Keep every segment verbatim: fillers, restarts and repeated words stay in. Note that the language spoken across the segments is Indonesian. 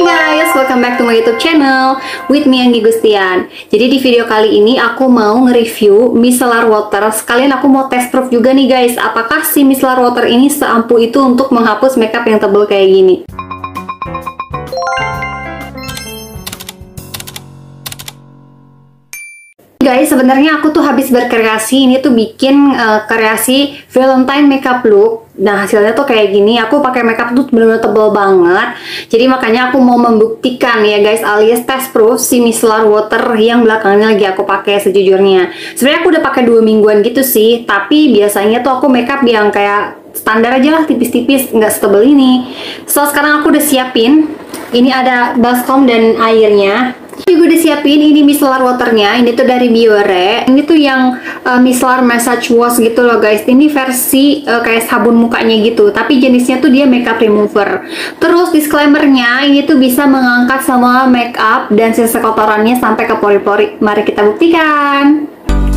guys, welcome back to my YouTube channel with me Anggi Gustian. Jadi di video kali ini aku mau nge-review micellar water. Sekalian aku mau test proof juga nih guys, apakah si micellar water ini seampuh itu untuk menghapus makeup yang tebal kayak gini. Guys, sebenarnya aku tuh habis berkreasi, ini tuh bikin uh, kreasi Valentine makeup look. Nah, hasilnya tuh kayak gini. Aku pakai makeup tuh bener-bener tebel banget. Jadi makanya aku mau membuktikan ya guys, alias test proof si micellar water yang belakangan lagi aku pakai sejujurnya. Sebenarnya aku udah pakai dua mingguan gitu sih, tapi biasanya tuh aku makeup yang kayak standar aja lah, tipis-tipis, nggak setebel ini. So, sekarang aku udah siapin. Ini ada baskom dan airnya. Juga udah siapin ini micellar waternya. Ini tuh dari Biore. Ini tuh yang uh, micellar massage wash gitu loh guys. Ini versi uh, kayak sabun mukanya gitu, tapi jenisnya tuh dia makeup remover. Terus disclaimernya, ini tuh bisa mengangkat semua makeup dan sisa kotorannya sampai ke pori-pori. Mari kita buktikan.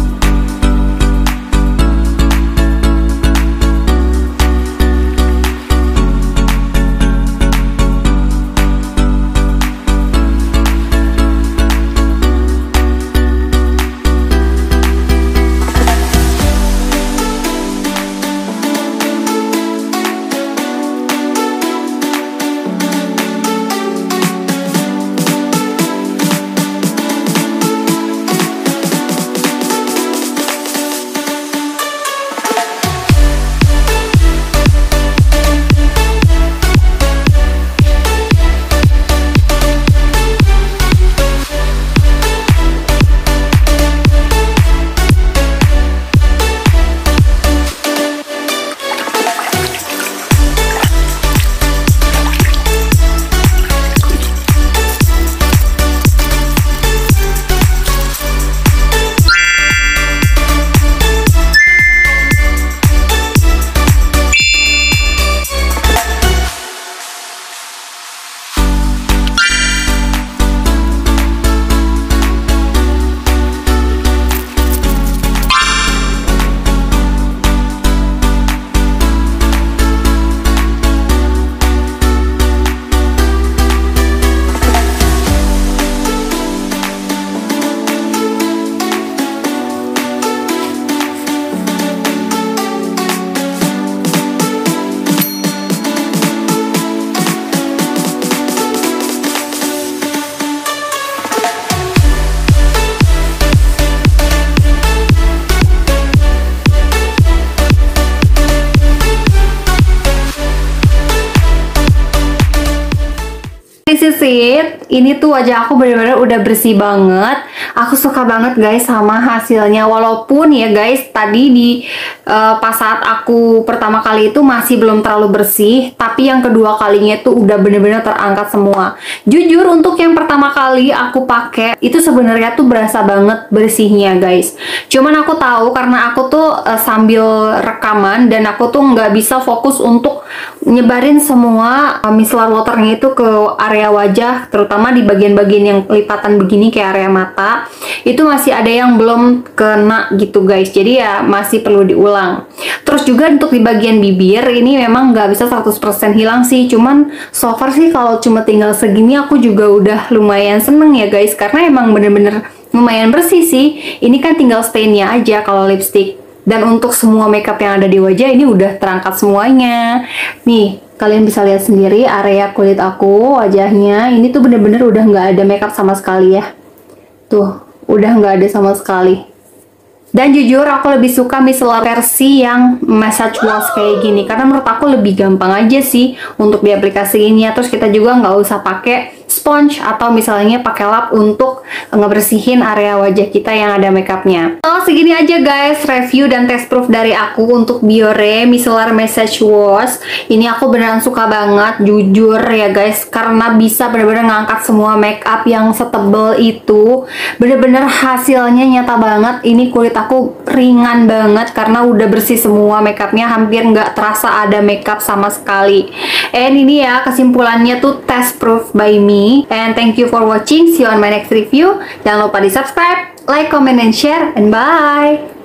This is it. Ini tuh wajah aku bener-bener udah bersih banget. Aku suka banget guys sama hasilnya. Walaupun ya guys, tadi di uh, pas saat aku pertama kali itu masih belum terlalu bersih, tapi yang kedua kalinya tuh udah bener-bener terangkat semua. Jujur untuk yang pertama kali aku pakai itu sebenarnya tuh berasa banget bersihnya guys. Cuman aku tahu karena aku tuh uh, sambil rekaman dan aku tuh nggak bisa fokus untuk nyebarin semua uh, micellar waternya itu ke area wajah, terutama di bagian-bagian yang lipatan begini kayak area mata. Itu masih ada yang belum kena gitu guys, jadi ya masih perlu diulang. Terus juga untuk di bagian bibir ini memang nggak bisa seratus persen hilang sih, cuman so far sih kalau cuma tinggal segini aku juga udah lumayan seneng ya guys, karena emang bener-bener lumayan bersih sih. Ini kan tinggal stainnya aja kalau lipstick. Dan untuk semua makeup yang ada di wajah ini udah terangkat semuanya. Nih, kalian bisa lihat sendiri area kulit aku, wajahnya. Ini tuh bener-bener udah nggak ada makeup sama sekali ya. Tuh, udah nggak ada sama sekali. Dan jujur aku lebih suka micellar versi yang massage wash kayak gini, karena menurut aku lebih gampang aja sih untuk diaplikasiinnya. Terus kita juga nggak usah pakai sponge atau misalnya pakai lap untuk ngebersihin area wajah kita yang ada makeupnya. So segini aja guys review dan test proof dari aku untuk Biore micellar massage wash. Ini aku beneran suka banget jujur ya guys, karena bisa bener-bener ngangkat semua makeup yang setebel itu. Bener-bener hasilnya nyata banget. Ini kulit aku ringan banget karena udah bersih semua makeupnya, hampir nggak terasa ada makeup sama sekali. And ini ya kesimpulannya tuh test proof by me. And thank you for watching. See you on my next review. Jangan lupa di subscribe, like, comment, and share. And bye.